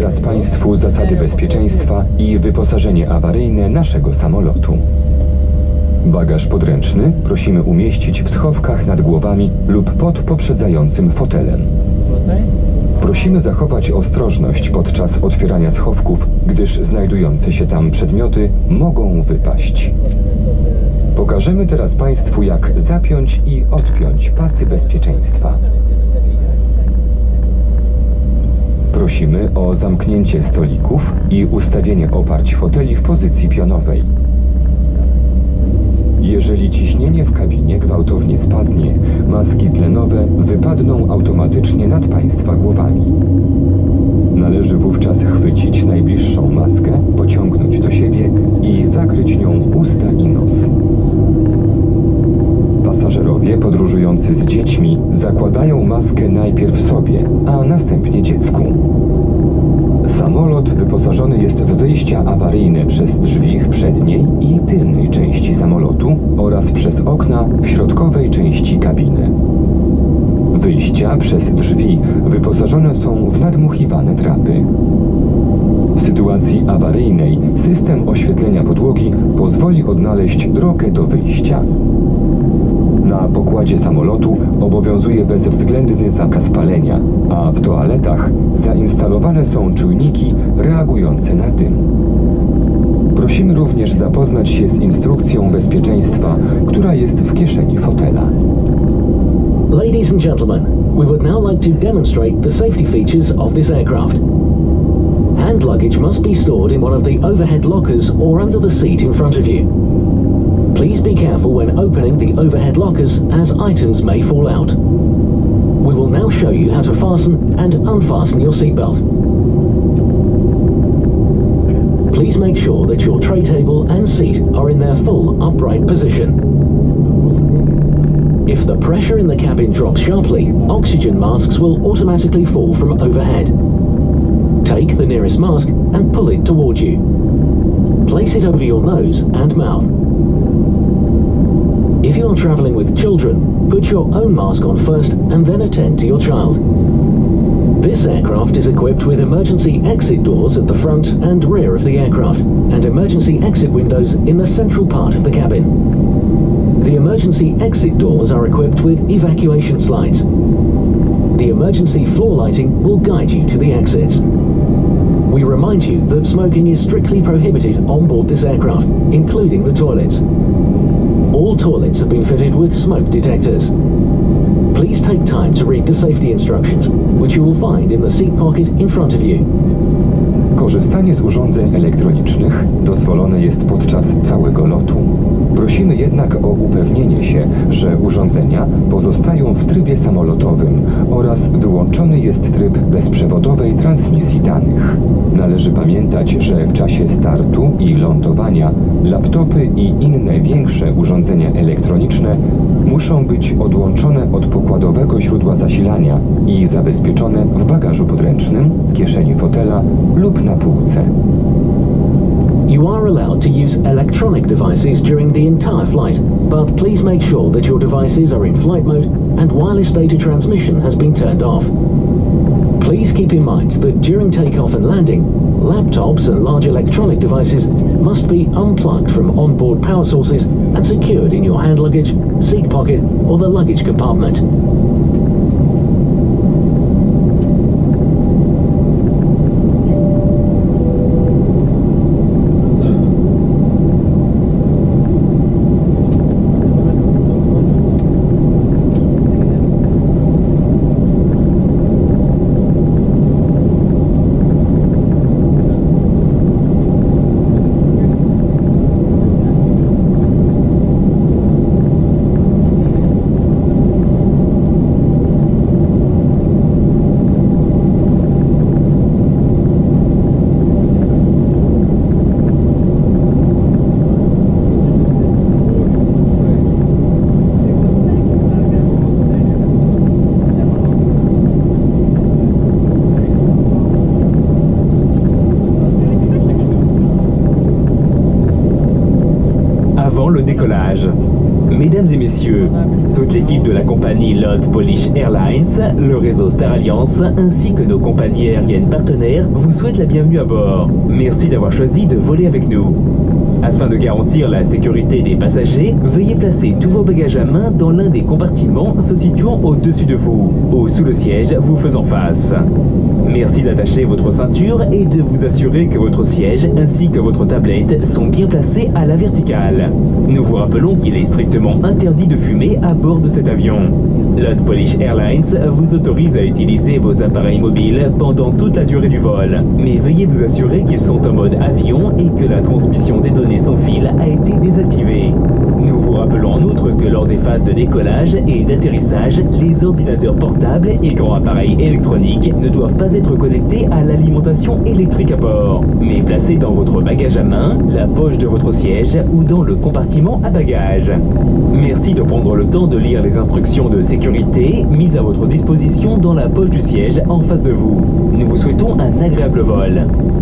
teraz Państwu zasady bezpieczeństwa i wyposażenie awaryjne naszego samolotu. Bagaż podręczny prosimy umieścić w schowkach nad głowami lub pod poprzedzającym fotelem. Prosimy zachować ostrożność podczas otwierania schowków, gdyż znajdujące się tam przedmioty mogą wypaść. Pokażemy teraz Państwu, jak zapiąć i odpiąć pasy bezpieczeństwa. Prosimy o zamknięcie stolików i ustawienie oparć foteli w pozycji pionowej. Jeżeli ciśnienie w kabinie gwałtownie spadnie, maski tlenowe wypadną automatycznie nad Państwa głowami. Należy wówczas chwycić najbliższą maskę, pociągnąć do siebie i zakryć nią usta i nos. Pasażerowie podróżujący z dziećmi zakładają maskę najpierw sobie, a następnie dziecku. Samolot wyposażony jest w wyjścia awaryjne przez drzwi w przedniej i tylnej części samolotu oraz przez okna w środkowej części kabiny. Wyjścia przez drzwi wyposażone są w nadmuchiwane trapy. W sytuacji awaryjnej system oświetlenia podłogi pozwoli odnaleźć drogę do wyjścia. Na pokładzie samolotu obowiązuje bezwzględny zakaz palenia, a w toaletach zainstalowane są czujniki reagujące na dym. Prosimy również zapoznać się z instrukcją bezpieczeństwa, która jest w kieszeni fotela. Ladies and gentlemen, we would now like to demonstrate the safety features of this aircraft. Hand luggage must be stored in one of the overhead lockers or under the seat in front of you. Please be careful when opening the overhead lockers, as items may fall out. We will now show you how to fasten and unfasten your seatbelt. Please make sure that your tray table and seat are in their full upright position. If the pressure in the cabin drops sharply, oxygen masks will automatically fall from overhead. Take the nearest mask and pull it toward you. Place it over your nose and mouth. If you are traveling with children, put your own mask on first and then attend to your child. This aircraft is equipped with emergency exit doors at the front and rear of the aircraft, and emergency exit windows in the central part of the cabin. The emergency exit doors are equipped with evacuation slides. The emergency floor lighting will guide you to the exits. We remind you that smoking is strictly prohibited on board this aircraft, including the toilets. All toilets have been fitted with smoke detectors. Please take time to read the safety instructions, which you will find in the seat pocket in front of you. Korzystanie z urządzeń elektronicznych dozwolone jest podczas całego lotu. Prosimy jednak o upewnienie się, że urządzenia pozostają w trybie samolotowym oraz wyłączony jest tryb bezprzewodowej transmisji danych. Należy pamiętać, że w czasie startu i lądowania laptopy i inne większe urządzenia elektroniczne muszą być odłączone od pokładowego źródła zasilania i zabezpieczone w bagażu podręcznym, kieszeni fotela lub na półce. You are allowed to use electronic devices during the entire flight, but please make sure that your devices are in flight mode and wireless data transmission has been turned off. Please keep in mind that during takeoff and landing, laptops and large electronic devices must be unplugged from onboard power sources and secured in your hand luggage, seat pocket or the luggage compartment. Le décollage. Mesdames et messieurs, toute l'équipe de la compagnie Lotte Polish Airlines, le réseau Star Alliance ainsi que nos compagnies aériennes partenaires vous souhaitent la bienvenue à bord. Merci d'avoir choisi de voler avec nous. Afin de garantir la sécurité des passagers, veuillez placer tous vos bagages à main dans l'un des compartiments se situant au-dessus de vous ou sous le siège vous faisant face. Merci d'attacher votre ceinture et de vous assurer que votre siège ainsi que votre tablette sont bien placés à la verticale. Nous vous rappelons qu'il est strictement interdit de fumer à bord de cet avion. Lotte Polish Airlines vous autorise à utiliser vos appareils mobiles pendant toute la durée du vol, mais veuillez vous assurer qu'ils sont en mode avion et que la transmission des données sans fil a été désactivée. Nous vous rappelons en outre que lors des phases de décollage et d'atterrissage, les ordinateurs portables et grands appareils électroniques ne doivent pas être connectés à l'alimentation électrique à bord, mais placés dans votre bagage à main, la poche de votre siège ou dans le compartiment à bagages. Merci de prendre le temps de lire les instructions de sécurité mises à votre disposition dans la poche du siège en face de vous. Nous vous souhaitons un agréable vol.